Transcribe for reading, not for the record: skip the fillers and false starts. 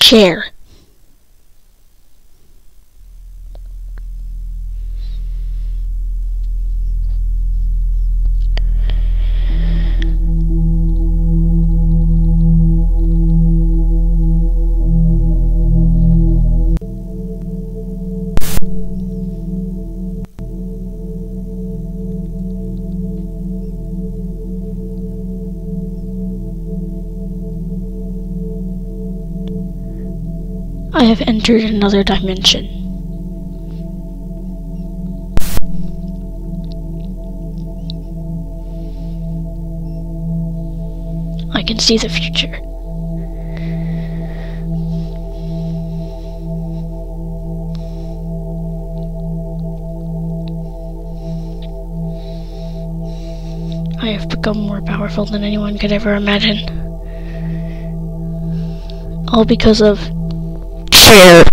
chair. I have entered another dimension. I can see the future. I have become more powerful than anyone could ever imagine. All because of chair.